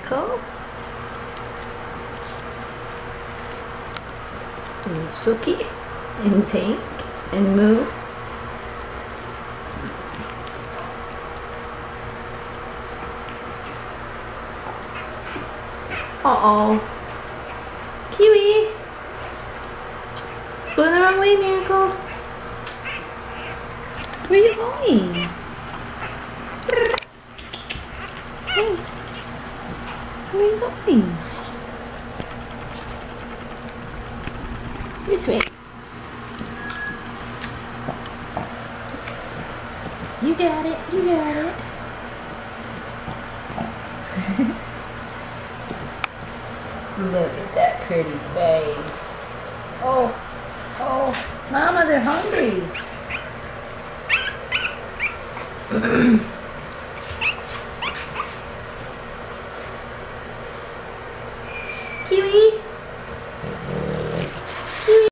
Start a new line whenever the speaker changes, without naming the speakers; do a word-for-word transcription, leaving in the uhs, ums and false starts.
Miracle. And Suki. And Tank. And Moo. Uh-oh. Kiwi. Going the wrong way, Miracle. Where are you going? Hey. Where are you going? This way. You got it. You got it. Look at that pretty face. Oh, oh, Mama, they're hungry. Kiwi.